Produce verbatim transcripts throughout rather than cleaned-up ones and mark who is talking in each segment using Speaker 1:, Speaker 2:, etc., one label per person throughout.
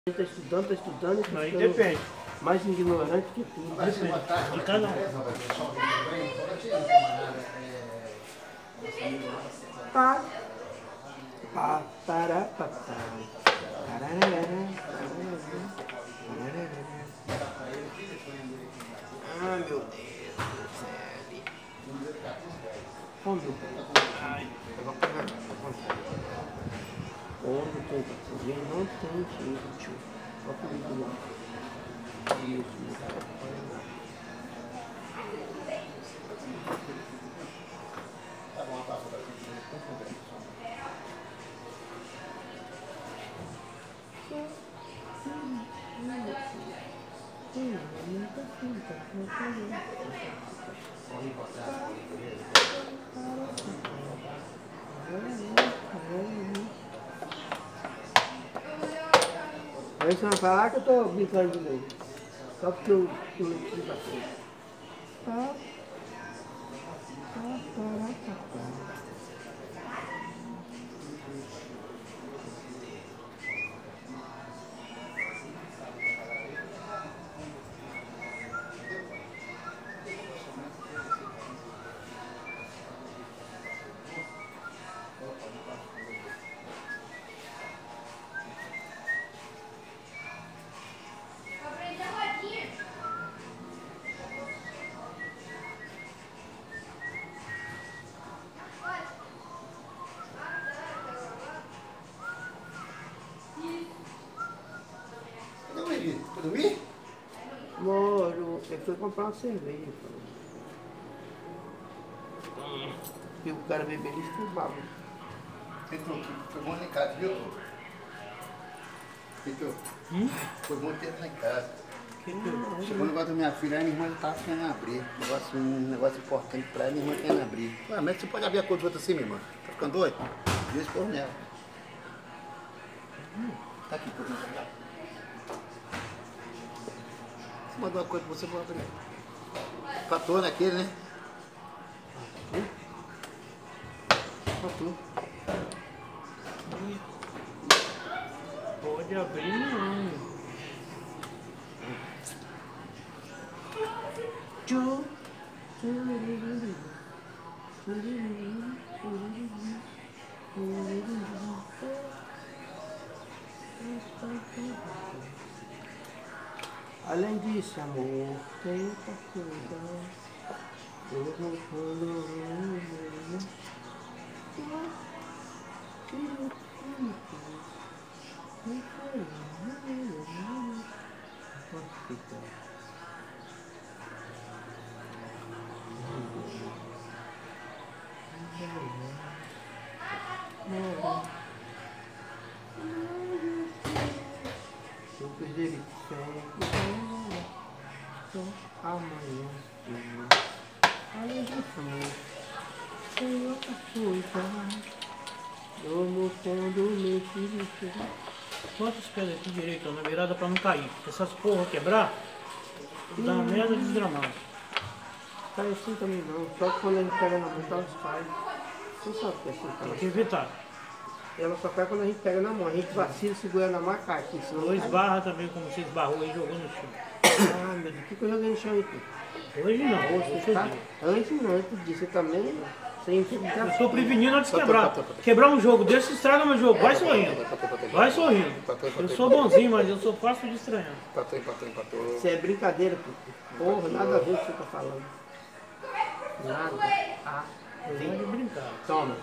Speaker 1: Está estudando, está estudando, está
Speaker 2: Aí
Speaker 1: estudando.
Speaker 2: depende.
Speaker 1: Mais ignorante que tudo.
Speaker 2: Depende. De cada um.
Speaker 1: Pá. Pá, pará, pá, pá. Parararara, parararara. Ah, meu Deus do céu. Onde? Ai, eu vou pegar. Onde tem oxigênio? Não tem jeito, tio. Olha o perigo lá. Isso,
Speaker 3: Tá bom, passa pra gente.
Speaker 1: Aí você vai falar que eu tô brincando de novo. Só porque eu eu não tive bastante. Tá. Tá, tá, tá, tá.
Speaker 3: Foi dormir?
Speaker 1: Moro, ele foi comprar uma cerveja. E o cara bebeu ele estubava.
Speaker 3: Heitor, foi bom lá em casa, viu, Heitor? Heitor,
Speaker 2: Hum?
Speaker 3: foi bom ter lá em casa.
Speaker 2: Que que
Speaker 3: Chegou o negócio da minha filha, aí minha irmã estava querendo abrir. Negócio, um negócio importante para ela, minha irmã querendo abrir. Ué, mas você pode abrir a cor do outro assim, minha irmã? Tá ficando doido? Deixa eu expor nela. Hum, tá aqui, por exemplo. Você mandou uma coisa pra você, vou abrir. Fator naquele, né? Fator.
Speaker 2: Pode abrir não.
Speaker 1: Tchu. Além disso, amor, tem outra coisa. Eu vou falando. Eu perdi ele sempre. Amanhã. Além disso, amor, tem outra coisa. Eu no fundo do meu filho.
Speaker 2: Quantos pés aqui direito na virada pra não cair? Essas porra quebrar, dá uma merda desgramada.
Speaker 1: Cai assim também não. Só que quando a gente pega na mão, elas caem. Você sabe que é assim,
Speaker 2: Tem
Speaker 1: tá?
Speaker 2: que evitar.
Speaker 1: Ela só cai quando a gente pega na mão. A gente vacila, segura na mão, cai aqui. Senão
Speaker 2: Dois
Speaker 1: cai.
Speaker 2: barra também, como você esbarrou aí, jogou no chão.
Speaker 1: Ah, meu Deus, o que que eu joguei no chão aí?
Speaker 2: Hoje não,
Speaker 1: Hoje
Speaker 2: hoje
Speaker 1: você
Speaker 2: é
Speaker 1: tá?
Speaker 2: dia.
Speaker 1: Antes não, antes disso, você também sem
Speaker 2: Eu
Speaker 1: infiltração.
Speaker 2: estou prevenindo antes de quebrar. Quebrar um jogo desse estraga meu jogo. Vai sorrindo. Vai sorrindo. Eu sou bonzinho, mas eu sou fácil de estranhar.
Speaker 3: Empatou, empatou, empatou.
Speaker 1: Isso é brincadeira, pô. Porra, nada a ver com o que você tá falando. Nada. Ah,
Speaker 2: Eu gosto de brincar.
Speaker 1: toma.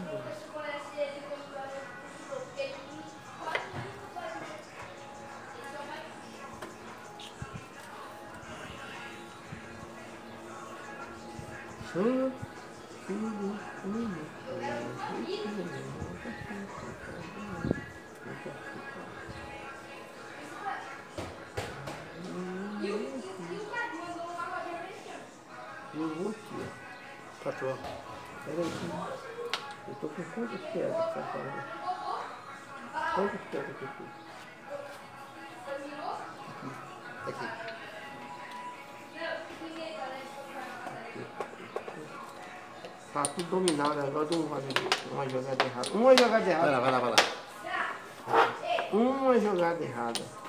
Speaker 1: Sou filho único. Eu vou aqui, ó.
Speaker 3: Empatou.
Speaker 1: Peraí, eu tô com quantas pedras que você tá falando? Quantas pedras que eu fiz?
Speaker 3: Aqui.
Speaker 1: Tá tudo dominado, agora eu vou fazer uma jogada errada. Uma jogada
Speaker 3: Vai
Speaker 1: errada.
Speaker 3: lá, vai lá, vai lá.
Speaker 1: uma jogada errada.